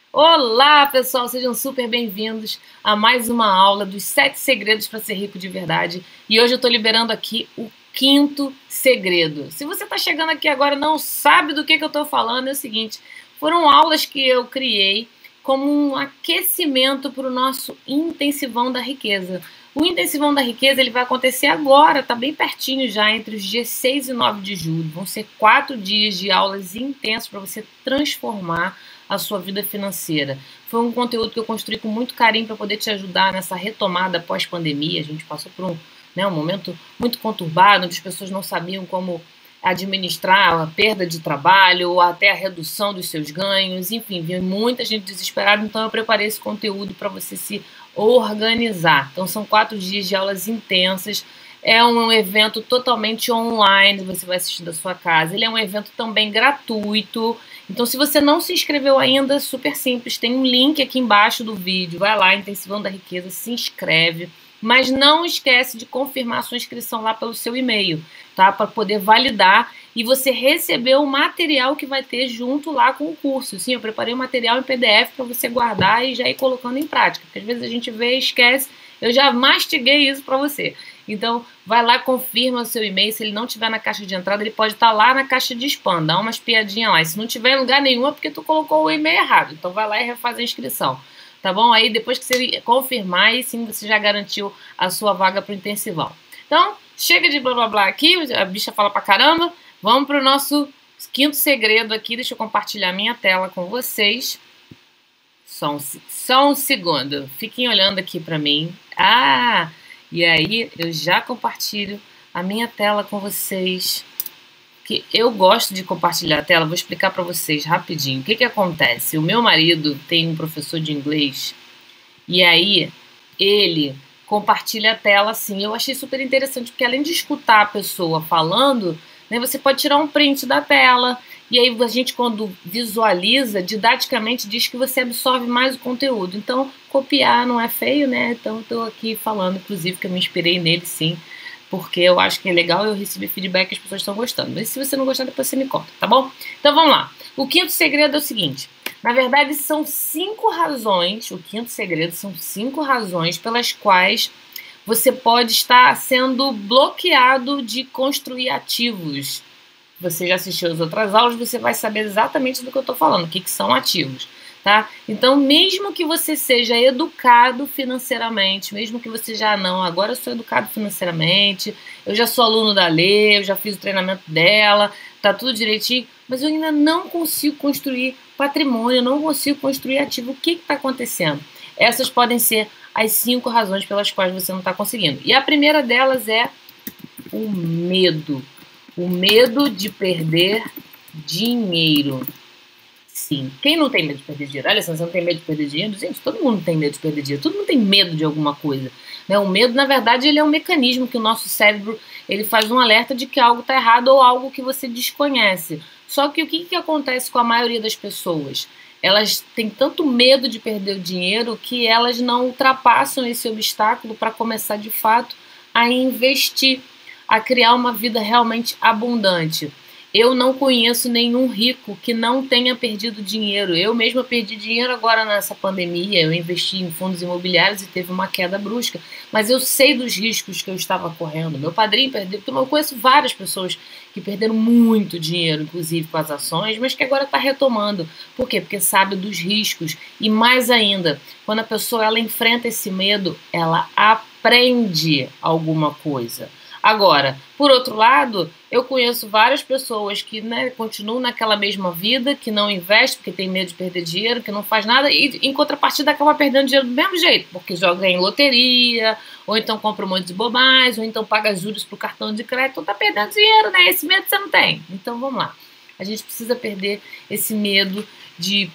Olá, pessoal, sejam super bem-vindos a mais uma aula dos 7 segredos para ser rico de verdade. E hoje eu estou liberando aqui o quinto segredo. Se você está chegando aqui agora e não sabe do que eu estou falando, é o seguinte: foram aulas que eu criei como um aquecimento para o nosso intensivão da riqueza. O intensivão da riqueza ele vai acontecer agora, está bem pertinho já, entre os dias 6 e 9 de julho. Vão ser 4 dias de aulas intensas para você transformar a sua vida financeira. Foi um conteúdo que eu construí com muito carinho para poder te ajudar nessa retomada pós-pandemia. A gente passou por um momento muito conturbado, onde as pessoas não sabiam como administrar a perda de trabalho ou até a redução dos seus ganhos. Enfim, vi muita gente desesperada, então eu preparei esse conteúdo para você se organizar. Então são 4 dias de aulas intensas. É um evento totalmente online, você vai assistir da sua casa. Ele é um evento também gratuito. Então, se você não se inscreveu ainda, super simples, tem um link aqui embaixo do vídeo. Vai lá, Intensivão da Riqueza, se inscreve. Mas não esquece de confirmar a sua inscrição lá pelo seu e-mail, tá? Para poder validar e você receber o material que vai ter junto lá com o curso. Sim, eu preparei um material em PDF para você guardar e já ir colocando em prática. Porque às vezes a gente vê e esquece. Eu já mastiguei isso para você. Então, vai lá, confirma o seu e-mail. Se ele não estiver na caixa de entrada, ele pode estar lá na caixa de spam. Dá umas piadinhas lá. E se não tiver em lugar nenhum, é porque tu colocou o e-mail errado. Então, vai lá e refaz a inscrição. Tá bom? Aí, depois que você confirmar, aí sim você já garantiu a sua vaga para o intensivão. Então, chega de blá blá blá aqui. A bicha fala pra caramba. Vamos para o nosso quinto segredo aqui. Deixa eu compartilhar minha tela com vocês. Só um segundo. Fiquem olhando aqui para mim. E aí eu já compartilho a minha tela com vocês. Que eu gosto de compartilhar a tela. Vou explicar para vocês rapidinho. O que acontece? O meu marido tem um professor de inglês. E aí ele compartilha a tela assim. Eu achei super interessante, porque além de escutar a pessoa falando, né, você pode tirar um print da tela. E aí a gente, quando visualiza, didaticamente diz que você absorve mais o conteúdo. Então, copiar não é feio, né? Então, estou aqui falando, inclusive, que eu me inspirei nele, sim. Porque eu acho que é legal, eu recebi feedback que as pessoas estão gostando. Mas se você não gostar, depois você me conta, tá bom? Então, vamos lá. O quinto segredo é o seguinte. Na verdade, são 5 razões, o quinto segredo são 5 razões pelas quais você pode estar sendo bloqueado de construir ativos. Você já assistiu as outras aulas, você vai saber exatamente do que eu estou falando, o que são ativos, tá? Então, mesmo que você seja educado financeiramente, mesmo que você já não, agora eu sou educado financeiramente, eu já sou aluno da Lê, eu já fiz o treinamento dela, tá tudo direitinho, mas eu ainda não consigo construir patrimônio, eu não consigo construir ativo. O que está acontecendo? Essas podem ser as 5 razões pelas quais você não está conseguindo. E a primeira delas é o medo. O medo de perder dinheiro. Sim. Quem não tem medo de perder dinheiro? Olha, você não tem medo de perder dinheiro? Gente, todo mundo tem medo de perder dinheiro. Todo mundo tem medo de alguma coisa. Né? O medo, na verdade, ele é um mecanismo que o nosso cérebro ele faz um alerta de que algo está errado ou algo que você desconhece. Só que o que acontece com a maioria das pessoas? Elas têm tanto medo de perder o dinheiro que elas não ultrapassam esse obstáculo para começar, de fato, a investir, a criar uma vida realmente abundante. Eu não conheço nenhum rico que não tenha perdido dinheiro. Eu mesma perdi dinheiro agora nessa pandemia. Eu investi em fundos imobiliários e teve uma queda brusca. Mas eu sei dos riscos que eu estava correndo. Meu padrinho perdeu. Eu conheço várias pessoas que perderam muito dinheiro, inclusive com as ações, mas que agora está retomando. Por quê? Porque sabe dos riscos. E mais ainda, quando a pessoa ela enfrenta esse medo, ela aprende alguma coisa. Agora, por outro lado, eu conheço várias pessoas que continuam naquela mesma vida, que não investem porque tem medo de perder dinheiro, que não faz nada e, em contrapartida, acaba perdendo dinheiro do mesmo jeito, porque joga em loteria, ou então compra um monte de bobagem, ou então paga juros pro cartão de crédito, então tá perdendo dinheiro, né? Esse medo você não tem. Então, vamos lá. A gente precisa perder esse medo de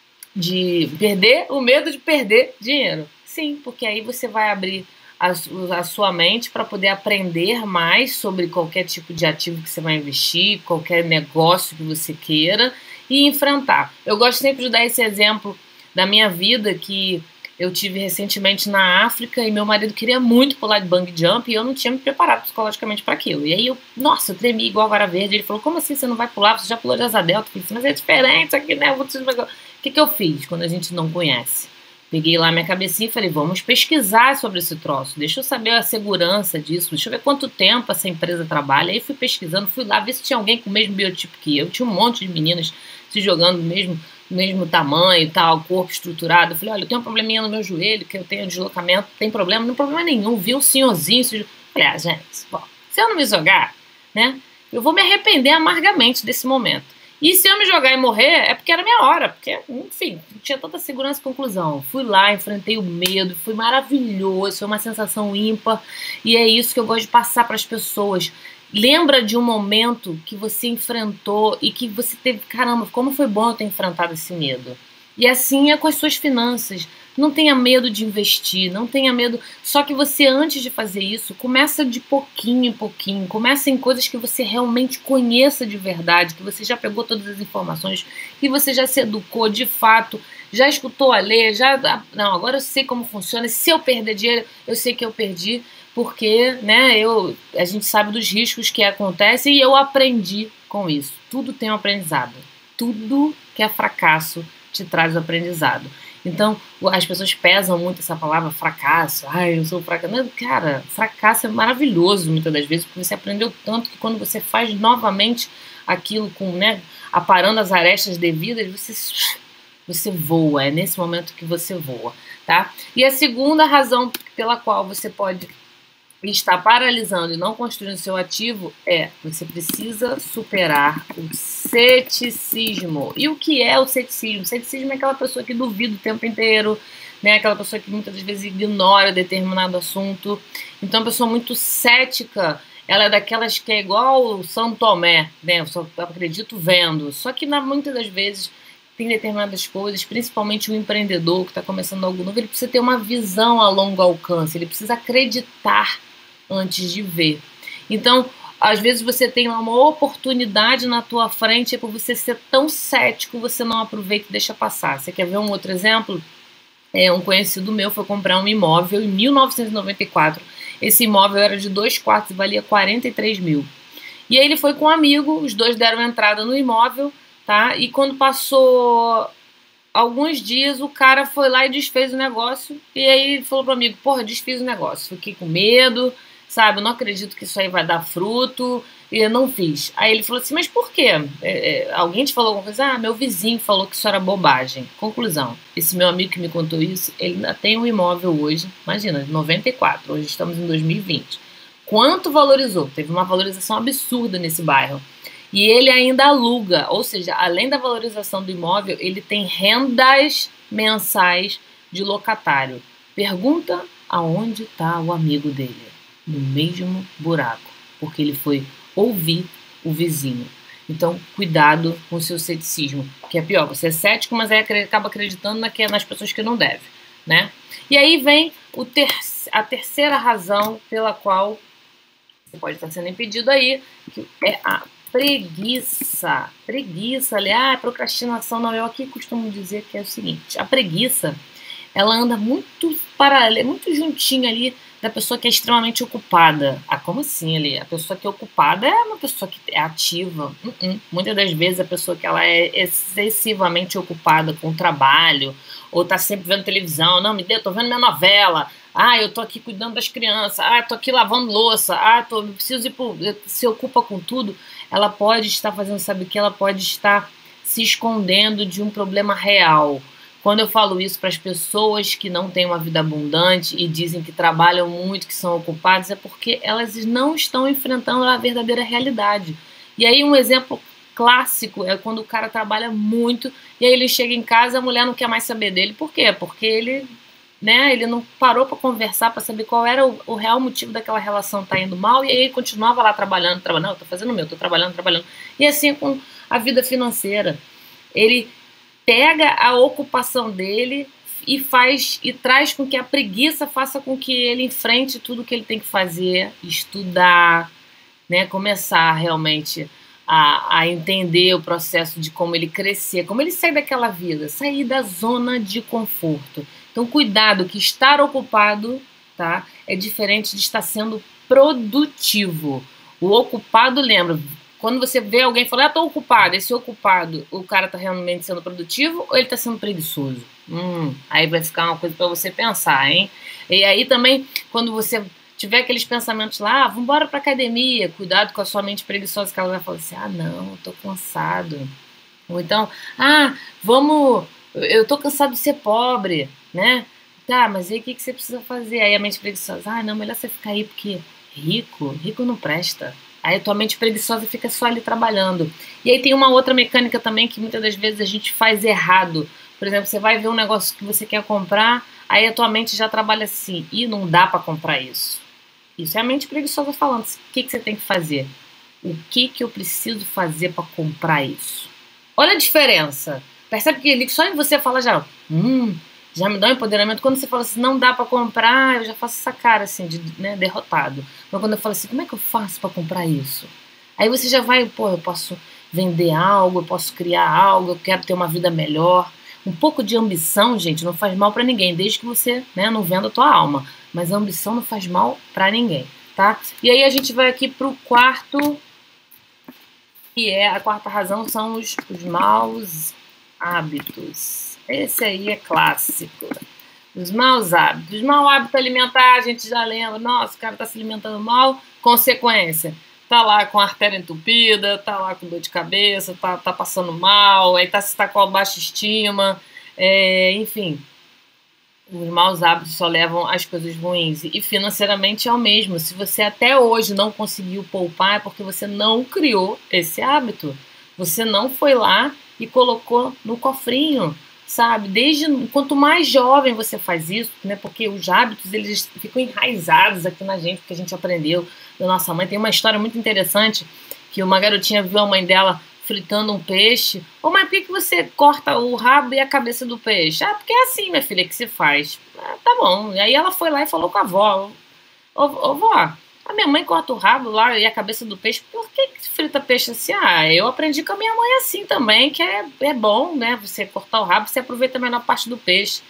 perder o medo de perder dinheiro. Sim, porque aí você vai abrir a sua mente para poder aprender mais sobre qualquer tipo de ativo que você vai investir, qualquer negócio que você queira e enfrentar. Eu gosto sempre de dar esse exemplo da minha vida que eu tive recentemente na África e meu marido queria muito pular de bungee jump e eu não tinha me preparado psicologicamente para aquilo. E aí eu tremi igual a vara verde. Ele falou, como assim você não vai pular? Você já pulou de asa delta? Eu falei, mas é diferente isso aqui, né? O que eu fiz quando a gente não conhece? Peguei lá minha cabecinha e falei, vamos pesquisar sobre esse troço, deixa eu saber a segurança disso, deixa eu ver quanto tempo essa empresa trabalha. Aí fui pesquisando, fui lá ver se tinha alguém com o mesmo biotipo que eu. Tinha um monte de meninas se jogando do mesmo tamanho e tal, corpo estruturado. Eu falei, olha, eu tenho um probleminha no meu joelho, que eu tenho deslocamento, tem problema? Não tem problema nenhum. Vi um senhorzinho, falei, gente, bom, se eu não me jogar, né, eu vou me arrepender amargamente desse momento. E se eu me jogar e morrer, é porque era minha hora, porque, enfim, não tinha tanta segurança e conclusão. Fui lá, enfrentei o medo, foi maravilhoso, foi uma sensação ímpar, e é isso que eu gosto de passar para as pessoas. Lembra de um momento que você enfrentou e que você teve, caramba, como foi bom eu ter enfrentado esse medo. E assim é com as suas finanças. Não tenha medo de investir, não tenha medo. Só que você, antes de fazer isso, começa de pouquinho em pouquinho. Começa em coisas que você realmente conheça de verdade, que você já pegou todas as informações, que você já se educou de fato, já escutou a ler, já. Não, agora eu sei como funciona. Se eu perder dinheiro, eu sei que eu perdi, porque, né, a gente sabe dos riscos que acontecem e eu aprendi com isso. Tudo tem um aprendizado. Tudo que é fracasso te traz o aprendizado. Então, as pessoas pesam muito essa palavra fracasso. Ai, eu sou fracasso. Cara, fracasso é maravilhoso muitas das vezes, porque você aprendeu tanto que quando você faz novamente aquilo com, né, aparando as arestas devidas, você voa. É nesse momento que você voa, tá? E a segunda razão pela qual você pode está paralisando e não construindo seu ativo você precisa superar o ceticismo. E o que é o ceticismo? O ceticismo é aquela pessoa que duvida o tempo inteiro, né? Aquela pessoa que muitas vezes ignora determinado assunto. Então, a pessoa muito cética, ela é daquelas que é igual o São Tomé, né? Eu só acredito vendo. Só que muitas das vezes tem determinadas coisas, principalmente o empreendedor que está começando algo novo, ele precisa ter uma visão a longo alcance, ele precisa acreditar antes de ver. Então, às vezes você tem uma oportunidade na tua frente, é por você ser tão cético, você não aproveita e deixa passar. Você quer ver um outro exemplo? Um conhecido meu foi comprar um imóvel em 1994. Esse imóvel era de 2 quartos e valia 43 mil. E aí ele foi com um amigo, os dois deram entrada no imóvel, tá? E quando passou alguns dias, o cara foi lá e desfez o negócio. E aí ele falou pro amigo, porra, desfiz o negócio. Fiquei com medo, sabe? Eu não acredito que isso aí vai dar fruto. E eu não fiz. Aí ele falou assim, mas por quê? Alguém te falou alguma coisa? Ah, meu vizinho falou que isso era bobagem. Conclusão, esse meu amigo que me contou isso, ele ainda tem um imóvel hoje, imagina, 94, hoje estamos em 2020. Quanto valorizou? Teve uma valorização absurda nesse bairro. E ele ainda aluga, ou seja, além da valorização do imóvel, ele tem rendas mensais de locatário. Pergunta aonde está o amigo dele? No mesmo buraco, porque ele foi ouvir o vizinho. Então, cuidado com o seu ceticismo, que é pior, você é cético, mas aí acaba acreditando nas pessoas que não deve, né? E aí vem a terceira razão pela qual você pode estar sendo impedido aí, que é a preguiça. Preguiça, aliás, procrastinação, não, eu aqui costumo dizer que é o seguinte, a preguiça, ela anda muito paralela, muito juntinha ali da pessoa que é extremamente ocupada. Ah, como assim ali? A pessoa que é ocupada é uma pessoa que é ativa. Muitas das vezes a pessoa que ela é excessivamente ocupada com o trabalho, ou tá sempre vendo televisão, não, tô vendo minha novela, eu tô aqui cuidando das crianças, tô aqui lavando louça, preciso ir se ocupa com tudo, ela pode estar fazendo, sabe o que? Ela pode estar se escondendo de um problema real. Quando eu falo isso para as pessoas que não têm uma vida abundante e dizem que trabalham muito, que são ocupadas, é porque elas não estão enfrentando a verdadeira realidade. E aí um exemplo clássico é quando o cara trabalha muito e aí ele chega em casa e a mulher não quer mais saber dele. Por quê? Porque ele não parou para conversar, para saber qual era o real motivo daquela relação estar indo mal, e aí ele continuava lá trabalhando, não, eu tô fazendo o meu, tô trabalhando. E assim é com a vida financeira. Ele pega a ocupação dele e traz com que a preguiça faça com que ele enfrente tudo que ele tem que fazer, estudar, né, começar realmente a entender o processo de como ele crescer, como ele sair daquela vida, sair da zona de conforto. Então, cuidado, que estar ocupado, tá, é diferente de estar sendo produtivo. O ocupado, lembra, Quando você vê alguém falar, tô ocupado, esse ocupado, o cara tá realmente sendo produtivo ou ele tá sendo preguiçoso? Aí vai ficar uma coisa para você pensar, hein? E aí também, quando você tiver aqueles pensamentos lá, vamos embora pra academia, cuidado com a sua mente preguiçosa, que ela vai falar assim, não, eu tô cansado. Ou então, vamos, eu tô cansado de ser pobre, né? Tá, mas aí o que você precisa fazer? Aí a mente preguiçosa, não, melhor você ficar aí, porque rico não presta. Aí a tua mente preguiçosa fica só ali trabalhando. E aí tem uma outra mecânica também que muitas das vezes a gente faz errado. Por exemplo, você vai ver um negócio que você quer comprar, aí a tua mente já trabalha assim, não dá para comprar isso. Isso é a mente preguiçosa falando. O que você tem que fazer? O que eu preciso fazer para comprar isso? Olha a diferença. Percebe que só em você falar já me dá um empoderamento. Quando você fala assim, não dá para comprar, eu já faço essa cara assim, derrotado. Mas quando eu falo assim, como é que eu faço para comprar isso? Aí você já vai, eu posso vender algo, eu posso criar algo, eu quero ter uma vida melhor. Um pouco de ambição, gente, não faz mal para ninguém, desde que você não venda a tua alma. Mas a ambição não faz mal para ninguém, tá? E aí a gente vai aqui pro quarto, que é a quarta razão, são os maus hábitos. Esse aí é clássico. Os maus hábitos. Os maus hábitos alimentar, a gente já lembra. Nossa, o cara tá se alimentando mal. Consequência. Tá lá com a artéria entupida, tá lá com dor de cabeça, tá passando mal, aí tá com a baixa estima, enfim. Os maus hábitos só levam às coisas ruins. E financeiramente é o mesmo. Se você até hoje não conseguiu poupar, é porque você não criou esse hábito. Você não foi lá e colocou no cofrinho, sabe? Quanto mais jovem você faz isso, né? Porque os hábitos, eles ficam enraizados aqui na gente, porque a gente aprendeu da nossa mãe. Tem uma história muito interessante que uma garotinha viu a mãe dela fritando um peixe. Mãe, por que você corta o rabo e a cabeça do peixe? Porque é assim, minha filha, que se faz. Tá bom. E aí ela foi lá e falou com a avó. Vó, a minha mãe corta o rabo lá e a cabeça do peixe. Por que frita peixe assim? Eu aprendi com a minha mãe assim também, que é bom, né? Você cortar o rabo, você aproveita a menor parte do peixe.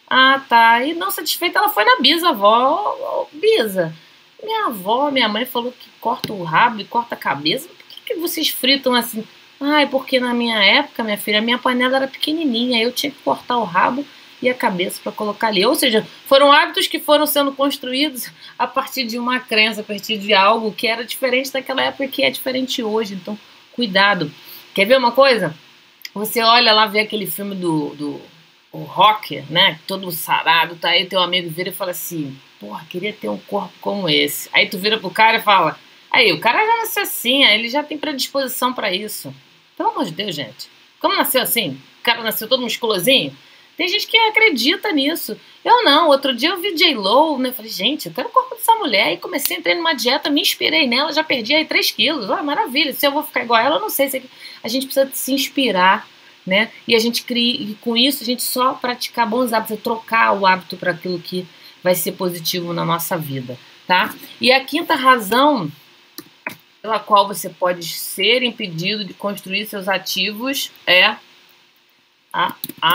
Tá. E não satisfeita, ela foi na bisavó. Bisa, minha mãe falou que corta o rabo e corta a cabeça. Por que vocês fritam assim? Porque na minha época, minha filha, a minha panela era pequenininha, eu tinha que cortar o rabo e a cabeça para colocar ali. Ou seja, foram hábitos que foram sendo construídos a partir de uma crença, a partir de algo que era diferente daquela época e que é diferente hoje. Então, cuidado. Quer ver uma coisa? Você olha lá, vê aquele filme do Rock, né? Todo sarado, tá aí, teu amigo vira e fala assim, queria ter um corpo como esse. Aí tu vira pro cara e fala, o cara já nasceu assim, ele já tem predisposição para isso. Pelo amor de Deus, gente. Como nasceu assim? O cara nasceu todo musculosinho? Tem gente que acredita nisso. Eu não. Outro dia eu vi J.Lo, né? Falei, gente, eu quero o corpo dessa mulher. E comecei a entrar numa dieta, me inspirei nela, já perdi aí 3 quilos. Maravilha. Se eu vou ficar igual a ela, eu não sei. A gente precisa se inspirar, né? E a gente cria, e com isso a gente só praticar bons hábitos, trocar o hábito para aquilo que vai ser positivo na nossa vida, tá? E a quinta razão pela qual você pode ser impedido de construir seus ativos é a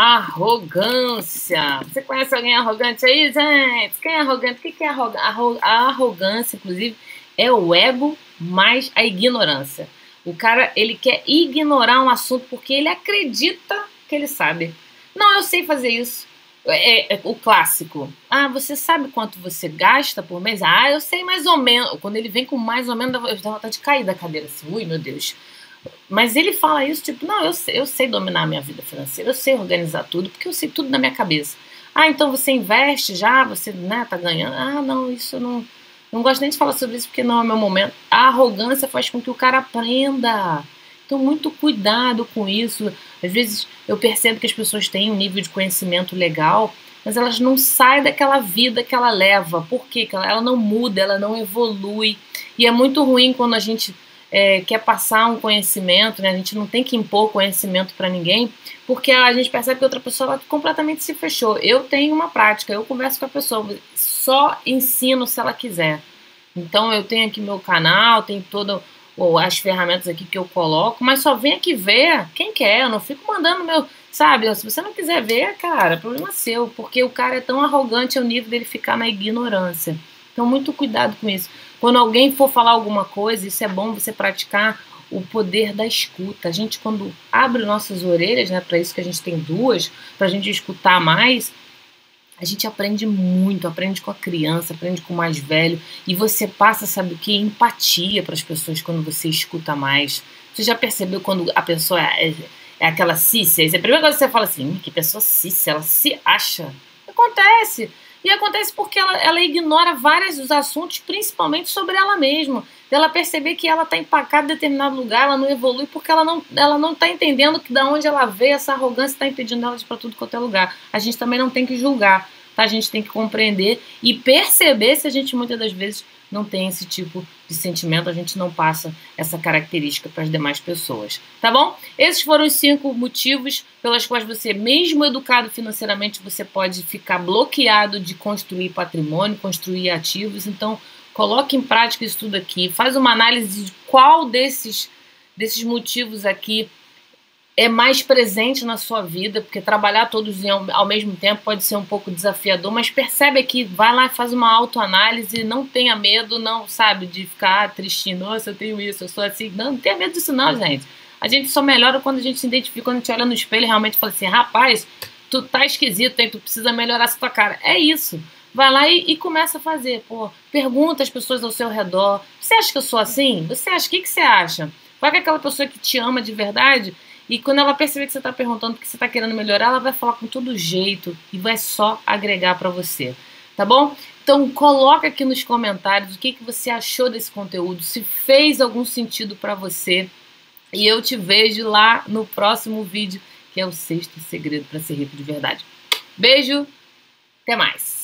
arrogância. Você conhece alguém arrogante aí, gente? Quem é arrogante? O que é arrogância? A arrogância, inclusive, é o ego mais a ignorância. O cara, ele quer ignorar um assunto porque ele acredita que ele sabe. Não, eu sei fazer isso. O clássico. Você sabe quanto você gasta por mês? Eu sei mais ou menos. Quando ele vem com mais ou menos, eu dá vontade de cair da cadeira assim. Ui, meu Deus. Mas ele fala isso, tipo, não, eu sei dominar a minha vida financeira, eu sei organizar tudo, porque eu sei tudo na minha cabeça. Então você investe já, você, né, tá ganhando. Não, isso eu não gosto nem de falar sobre isso, porque não é o meu momento. A arrogância faz com que o cara aprenda. Então, muito cuidado com isso. Às vezes eu percebo que as pessoas têm um nível de conhecimento legal, mas elas não saem daquela vida que ela leva. Por quê? Ela não muda, ela não evolui. E é muito ruim quando a gente quer passar um conhecimento, né? A gente não tem que impor conhecimento para ninguém, porque a gente percebe que outra pessoa ela completamente se fechou. Eu tenho uma prática, eu converso com a pessoa, só ensino se ela quiser. Então eu tenho aqui meu canal, tem todas as ferramentas aqui que eu coloco, mas só vem aqui ver quem quer, eu não fico mandando meu, sabe, se você não quiser ver, cara, problema seu, porque o cara é tão arrogante ao nível dele ficar na ignorância. Então muito cuidado com isso. Quando alguém for falar alguma coisa, isso é bom você praticar o poder da escuta. A gente, quando abre nossas orelhas, né, para isso que a gente tem duas, para a gente escutar mais, a gente aprende muito, aprende com a criança, aprende com o mais velho, e você passa, sabe o que? Empatia para as pessoas quando você escuta mais. Você já percebeu quando a pessoa é aquela cícia? A primeira coisa que você fala assim, que pessoa cícia, ela se acha. Acontece. E acontece porque ela ignora vários dos assuntos, principalmente sobre ela mesma. Ela perceber que ela está empacada em determinado lugar, ela não evolui porque ela não está entendendo que da onde ela veio, essa arrogância está impedindo ela de ir para tudo quanto é lugar. A gente também não tem que julgar, tá? A gente tem que compreender e perceber se a gente muitas das vezes não tem esse tipo de sentimento, a gente não passa essa característica para as demais pessoas, tá bom? Esses foram os 5 motivos pelos quais você, mesmo educado financeiramente, você pode ficar bloqueado de construir patrimônio, construir ativos. Então, coloque em prática isso tudo aqui, faz uma análise de qual desses motivos aqui é mais presente na sua vida, porque trabalhar todos ao mesmo tempo pode ser um pouco desafiador, mas percebe aqui, vai lá e faz uma autoanálise, não tenha medo, não, sabe, de ficar tristinho, nossa, eu tenho isso, eu sou assim, não tenha medo disso não, gente. A gente só melhora quando a gente se identifica, quando a gente olha no espelho e realmente fala assim, rapaz, tu tá esquisito, hein? Tu precisa melhorar essa tua cara. É isso. Vai lá e começa a fazer, pô, pergunta às pessoas ao seu redor, você acha que eu sou assim? Você acha, o que você acha? Vai com aquela pessoa que te ama de verdade. E quando ela perceber que você está perguntando porque você está querendo melhorar, ela vai falar com todo jeito e vai só agregar para você, tá bom? Então coloca aqui nos comentários o que você achou desse conteúdo, se fez algum sentido para você. E eu te vejo lá no próximo vídeo, que é o 6º segredo para ser rico de verdade. Beijo, até mais!